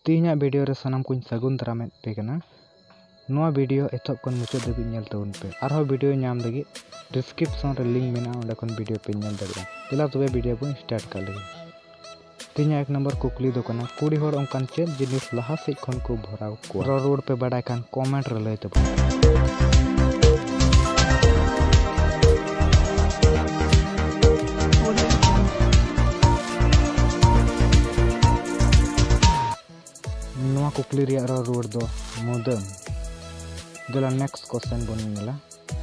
तीन वीडियो रे सानाम को सगुन दाराम पे कना नोआ वीडियो एतब कन मुचाद धाबी नेल तबन पे आरो वीडियो नाम लगी डिस्क्रिप्शन रे लिंक मेना ओंडे कन वीडियो पे नेल दाड़िया चला तबे वीडियो को स्टार्ट कर लगे। तीन एक नंबर कुकली दो कना कुड़ी होड़ ओंकान चेद जिनिस लहा से खन को भराव को रोड पे बडाय कान कमेंट रे लय तबन। कुकली रिया रोड दो मुदम जला नेक्स्ट क्वेश्चन बन नेला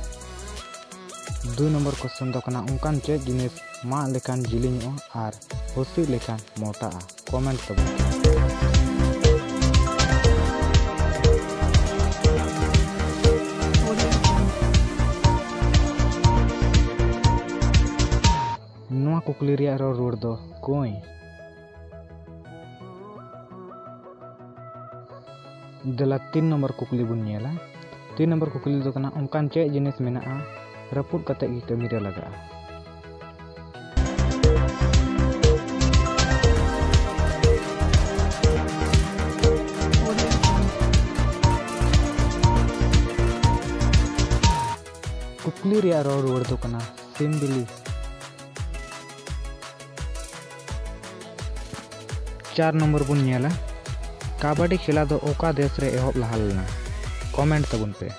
2 नंबर क्वेश्चन दो कना उनकान चे जिनिस मा लेकान जिलिङो आर होसी लेकान मोटा कमेंट तब। नोआ कुकली रिया रोड दो कोई दला 3 नंबर कुकली बन नेला 3 नंबर कुकली दो कना उनकान चे जिनिस मेना रपुट कते की कमी रे लगा। कुकली रिया रोड दो कना सिम बिली 4 नंबर बन नेला कबड्डी खेला दो ओका देश रे एहब लहा लेना कमेंट तबन पे।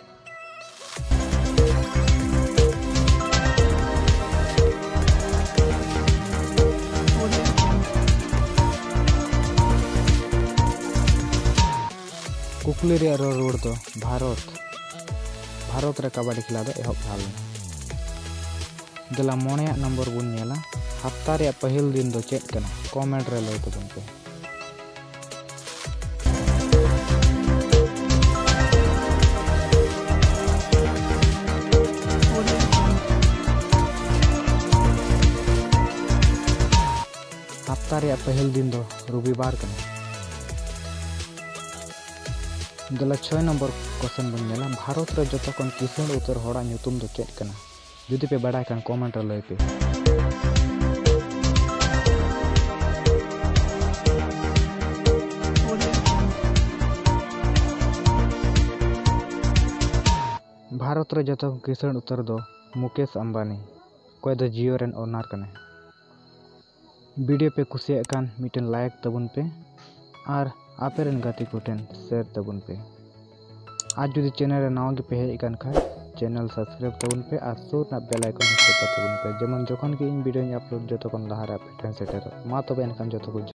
कुकली रे रोड दो भारत रे कबड्डी खेला दो एहब लहा लेना दला 9 नंबर बन नेला हफ्ता रे पहल दिन दो चेक कना कमेंट रे लय तबन पे। हफ्ता रे पहल दिन दो रविवार कना दला 6 नंबर क्वेश्चन बन नेला भारत रे जतो कन किसान उत्तर होड़ा ᱧᱩᱛᱩᱢ दो चेक कना जुदी पे बडाय कान कमेंट रे लय पे। भारत रे जतो किसान उत्तर दो मुकेश अंबानी कोई दो जियो रेन ओनर कने। वीडियो पे कुसिया कान मिटन लाइक तबन पे और आपे रेन गाती कोटेन शेयर तबन पे। आज जुदी चैनल रे नाव गे पे हेज कान खा चैनल सब्सक्राइब तबन पे और सुर ना बेल आइकन सेट तबन पे जेमन जखन के इन वीडियो अपलोड जतो कन लहारा पे सेटर मा तबे एनकान जतो को